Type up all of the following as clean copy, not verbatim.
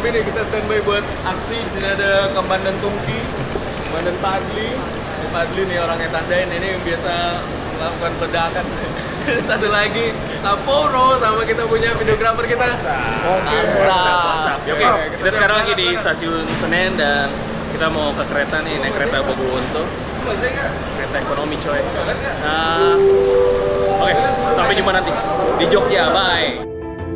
Kompi nih, kita standby buat aksi. Di sini ada Komandan Tungki, Komandan Padli. Ini Padli nih orangnya tandain, ini yang biasa melakukan peledakan. Satu lagi Sapporo sama kita punya videografer kita. Oke, kita sekarang lagi di stasiun Senen dan kita mau ke kereta nih, naik kereta Bogoonto. Kereta ekonomi coy. Nah, oke, sampai jumpa nanti di Jogja, bye.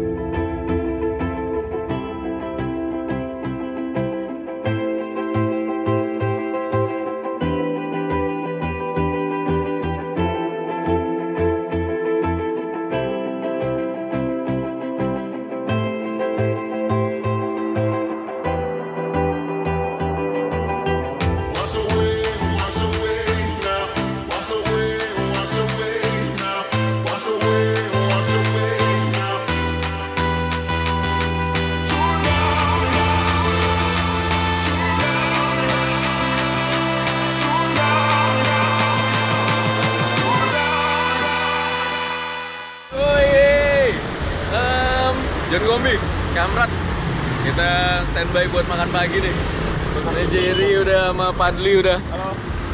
John Kompi, Kamrat, kita standby buat makan pagi nih. Pesannya Jerry udah sama Padli udah. Halo.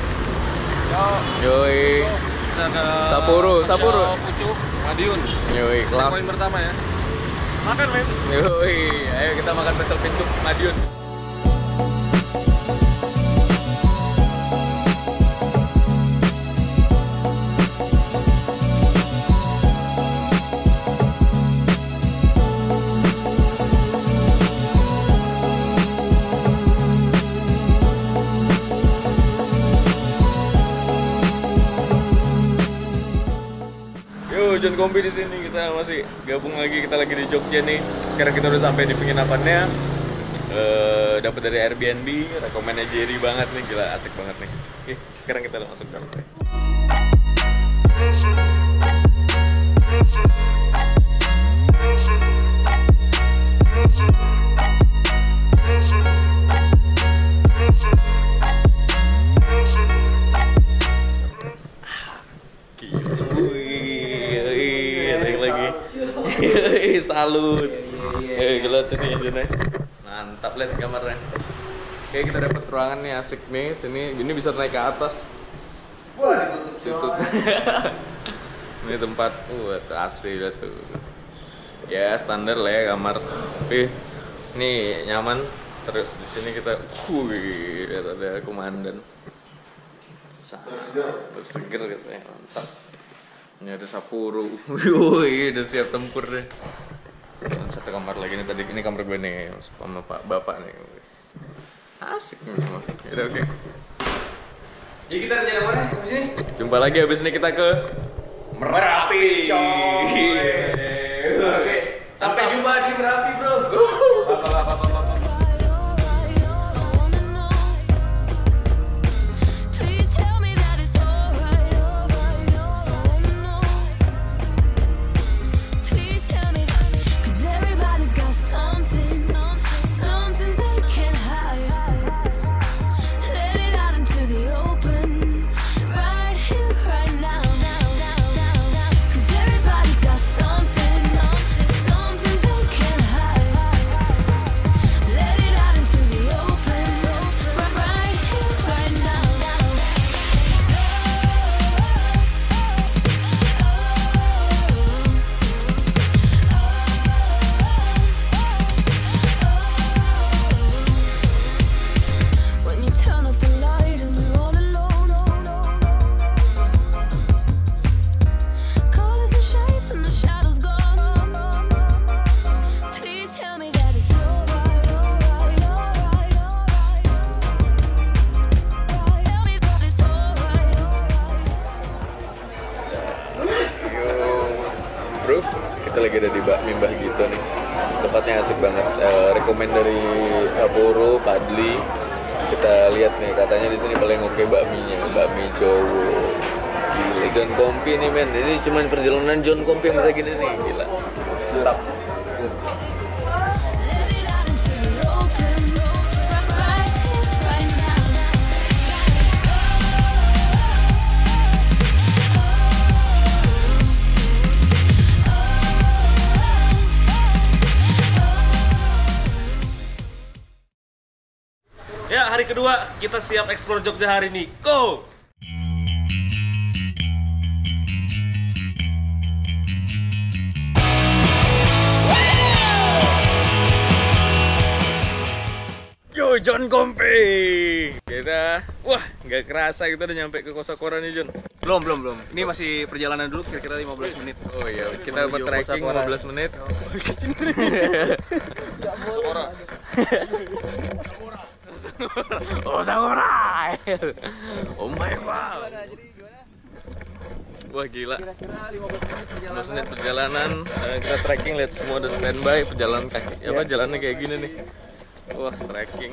Yoi. Kita ke Sapporo. Pucuk, Madiun. Yoi, kelas. Poin pertama ya. Makan, men. Yoi, ayo kita makan pecel pincuk Madiun. John Kompi di sini, kita masih gabung lagi, kita lagi di Jogja nih. Sekarang kita udah sampai di penginapannya. Dapat dari Airbnb, rekomennya Jerry banget nih, gila asik banget nih. Oke, sekarang kita masuk ke dalam. Salut. Gila sini aja. Mantap lihat kamarnya. Oke, kita dapat ruangan nih asik nih. Ini bisa naik ke atas. Wah, ditutup. Ini tempat AC udah tuh. Ya, standar lah ya kamar. Tapi nih nyaman. Terus di sini kita lihat ada komandan. Terus seger katanya, mantap. Ini ada Sapporo. Wih, udah siap tempur deh. Satu kamar lagi nih, tadi ini kamar gue nih sama Pak Bapak nih. Asik nih semua. Ya oke. Jadi kita rencana mana habis ini? Jumpa lagi habis ini kita ke Merapi. Oke. Sampai jumpa di Merapi, bro. Kita lagi ada di Bakmi Mbah Gito nih. Tempatnya asik banget. Rekomen dari Sapporo, Padli. Kita lihat nih, katanya di sini paling oke bakminya, bakmi Jowo. Gila, John Kompi nih men. Ini cuma perjalanan John Kompi yang bisa gini nih, gila. Mantap. kita siap eksplor Jogja hari ini. Go! Yo, John Kompe. Kita, wah, nggak kerasa kita udah nyampe ke Kosakora nih, John. Belum. Ini masih perjalanan dulu kira-kira 15 menit. Oh iya, kita buat trekking 15 menit. Kesini. Sakura. Oh my god. Wah gila. 15 menit perjalanan, kita trekking, lihat semua udah standby, perjalanan kaki. Apa jalannya kayak gini nih. Wah, trekking.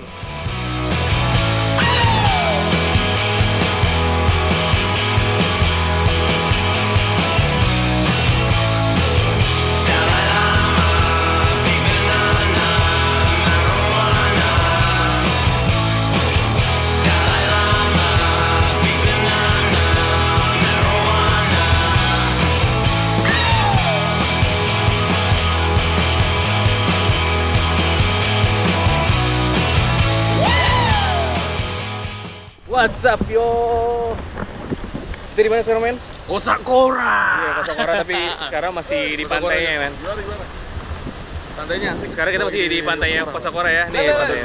What's up yo? Kita di mana sekarang, men? Kosakora. Iya, Kosakora, tapi sekarang masih di pantainya, men. Pantainya asik. Sekarang kita masih di pantainya Kosakora ya. Nih, pantainya.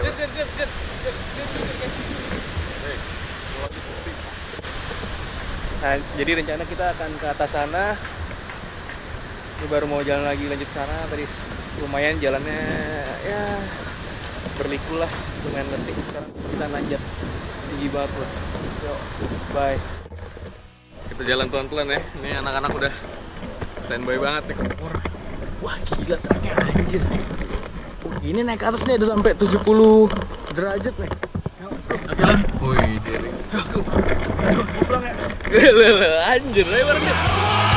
Nah, jadi rencana kita akan ke atas sana. Ini baru mau jalan lagi lanjut sana. Tadi lumayan jalannya ya berliku lah, lumayan letih. Sekarang kita lanjut. Tinggi banget bro. Yo, bye. Kita jalan pelan-pelan ya. Ini anak-anak udah standby banget nih. Wah gila treknya anjir. Ini naik ke atas nih ada sampai 70 derajat nih. Oke, let's go. Wih, dia nih. Let's go. Let's go, pulang ya. Anjir, ayo bareng deh.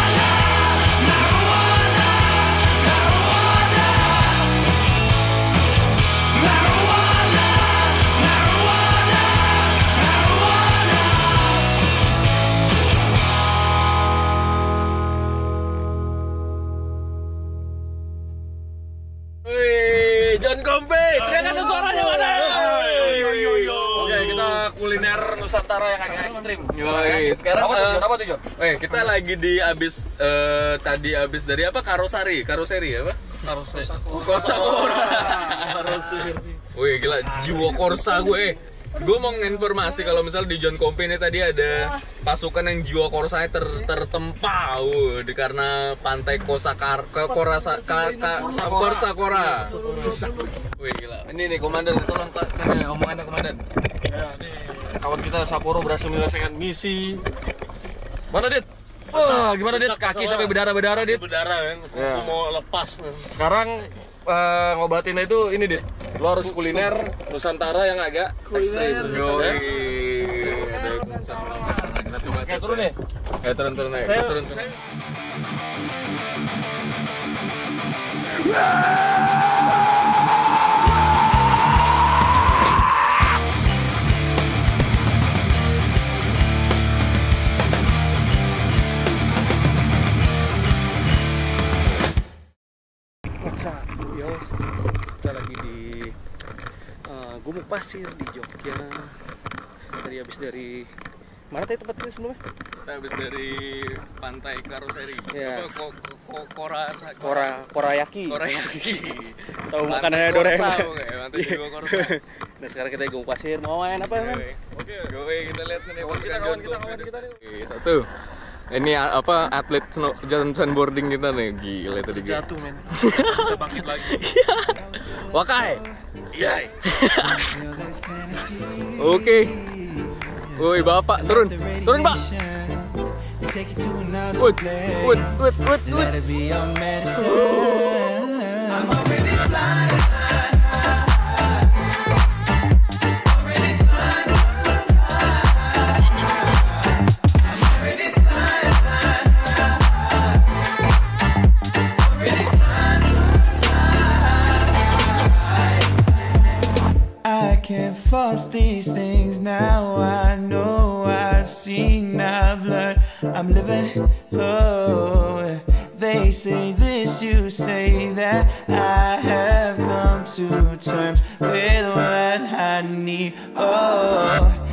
John Kompe, teriakan suaranya mana? Oke, kita kuliner Nusantara yang agak ekstrim. Sekarang apa tuh John? Kita lagi di tadi abis dari apa? Karoseri apa? Kosakora. Wih gila, jiwa korsa gue. Gue mau nginformasi kalau misalnya di John Kompe ini tadi ada pasukan yang jiwa korsanya tertempa karena pantai Kosakora. Wih gila. Ini nih komandan, tolong Pak, ini omongannya komandan. Ya, nih kawan kita Sapporo berhasil menyelesaikan misi. Mana Dit? Gimana Dit? Kaki sampai berdarah-berdarah Dit. Berdarah kan. Aku mau lepas. Sekarang ngobatinnya itu ini Dit. Lo harus kuliner Nusantara yang agak ekstrim. Kita coba tes. Turun nih. Turun naik. Turun. Yo, kita lagi di Gumuk Pasir di Jogja. Tadi habis dari mana tadi tempatnya sebelumnya? Kita habis dari pantai Karoseri. Ya. Korayaki. Tahu makanannya Doraemon. Pantai jiwa korsa. Nah sekarang kita di Gumuk Pasir. Mau main apa men? Oke, kita lihat nih kawan kita nih. Oke, satu. Ini apa atlet sandboarding kita nih, gila tadi jatuh men. Bisa bangkit lagi. Wakai. Iya. Oke. Woi bapak turun Pak. Wut. Can't force these things now. I know I've seen, I've learned, I'm living. Oh, they say this, you say that. I have come to terms with what I need. Oh.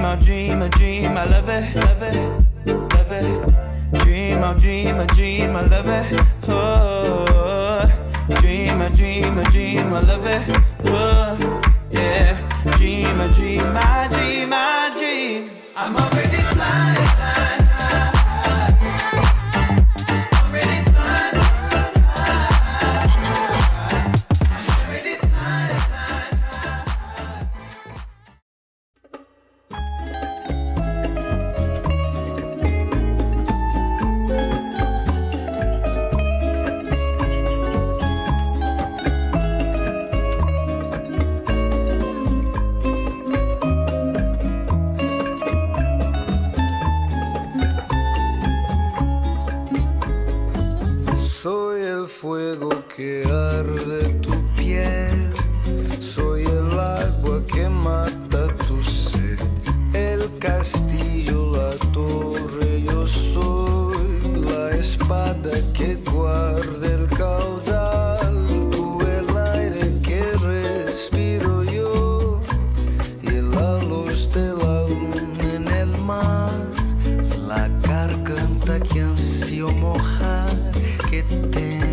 I'll dream a dream, I love it, love it, love it. Dream, I'll dream a dream, I love it. Oh, dream a dream, a dream, I love it. Oh, yeah. Dream a dream, I dream, I dream. I'm already flying, flying, flying. Already flying, already flying, Soy el fuego que arde tu piel, soy el agua que mata tu sed, el castillo, la torre, yo soy la espada que guarda el caudal, tú el aire que respiro yo y la luz de la luna en el mar, la garganta que ansio mojar, que te